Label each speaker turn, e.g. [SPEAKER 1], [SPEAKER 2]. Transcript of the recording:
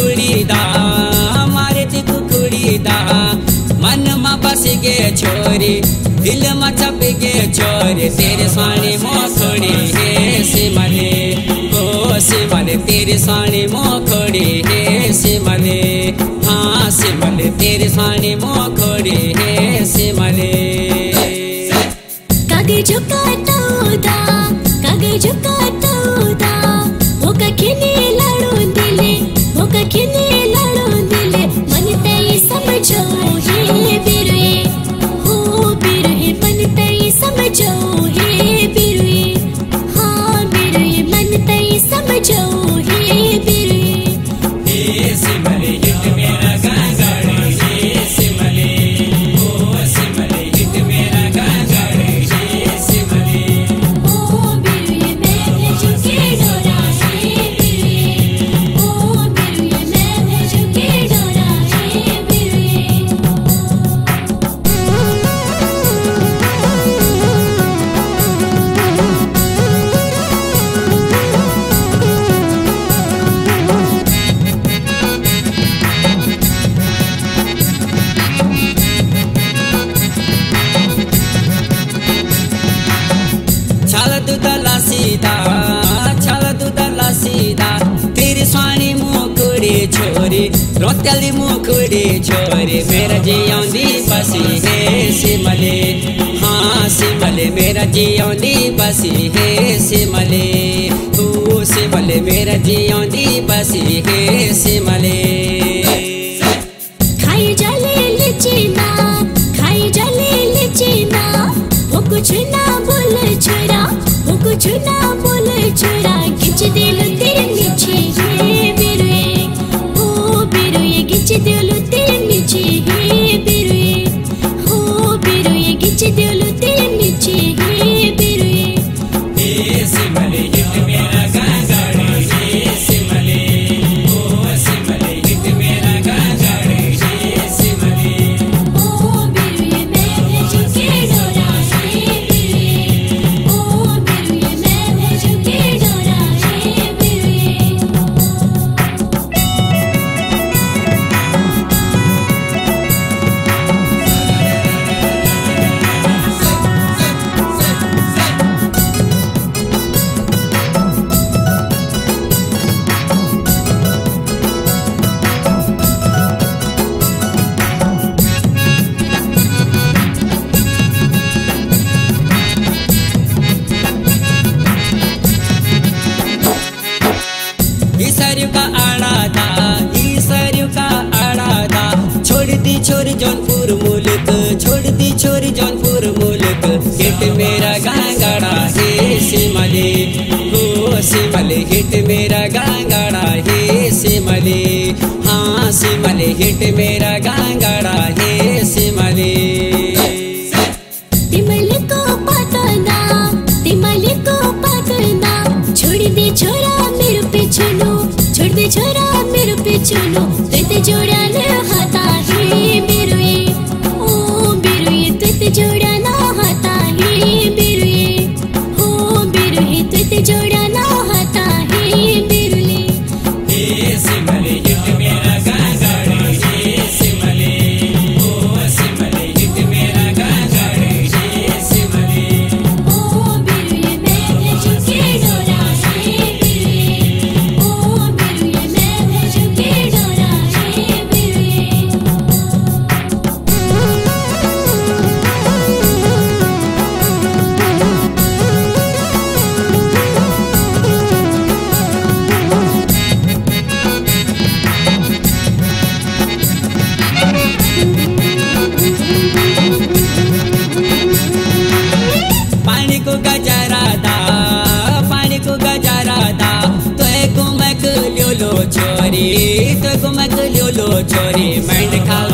[SPEAKER 1] कुकुड़ी दा मारे ती कुकुड़ी दा मन में बस गे छोरी दिल में छप गे छोरी तेरे स्वाणी मोखड़ी हे सिमले ओ सिमले तेरे स्वाणी मोखड़ी हे सिमले हाँ सिमले तेरे स्वाणी मोखड़ी हे सिमले
[SPEAKER 2] कागे झुकाता उदा कागे झुकाता उदा वो कखिने लड़ो दिले वो कखिने लड़ो दिले मन तई समझो हे बिरुए हो बिरुए मन तई समझो हे बिरुए हाँ बिरुए मन तई समझो हे बिरुए
[SPEAKER 1] हे सिमले हिट मेरा गांगड़ हे सिमले ओ सिमले हिट मेरा गांगड़ हे सिमले
[SPEAKER 2] ओ बिरुए मैं भेजू के डोरा हे बिरुए ओ बिरुए मैं भेजू के डोरा हे बिरुए छल दुदला सीधा तेरी स्वाणी मुखड़ी छोरी रोतली मुखड़ी छोरी मेरा जी आंदी बसी हे सिमले हाँ सिमले मेरा जी आंदी बसी हे सिमले तू सिमले मेरा जी आंदी बसी हे सिमले खाई जले लिचीना खाई जले लिचीना वो कुछ ना बोल छोरा वो कुछ ना बोल छोरा खिंच दिलो तेरे नीचे हे बिरुए हो बिरुए खिंच दिलो तेरे नीचे हे बिरुए हो बिरुए खिंच दिलो तेरे नीचे हे बिरुए
[SPEAKER 1] हे सिमले हिट मेरा गांगड़ हे सिमले ओ सिमले हिट मेरा गांगड़ हे सिमले
[SPEAKER 2] ओ बिरुए मैं भेजू के डोरा हे बिरुए ओ बिरुए मैं भेजू के डोरा हे बिरुए
[SPEAKER 1] ईसरु का आड़ा था छोड़ दी छोरी जौनपुर मुल्क छोड़ दी छोरी जौनपुर मुल्क हिट मेरा गांगड़ा हे सिमले हो सिमले हिट मेरा गांगड़ा हे सिमले हाँ सिमले हिट मेरा गांगड़ा हे सिमले
[SPEAKER 2] तिमल को पतना छोड़ दे छोरा मेरे पीछे नो छोड़ दे छोरा मेरे पीछे नो तुझे जोड़ा न हाथा हे बिरुए ओ बिरुए तुझे जोड़ा न हाथा हे बिरुए हो बिरुए तुझे जोड़ा न हाथा हे बिरुए
[SPEAKER 1] हे सिमले हिट मेरा गांगड़ हे सिमले ओ सिमले हिट मेरा गांगड़ हे सिमले
[SPEAKER 2] ओ बिरुए मैं भेजू के डोरा हे बिरुए ओ बिरुए मैं भेजू के डोरा हे बिरुए
[SPEAKER 1] पानी को गजरा दा तो एक मक लो छोरी तो एक मक लो छोरी मैंड खा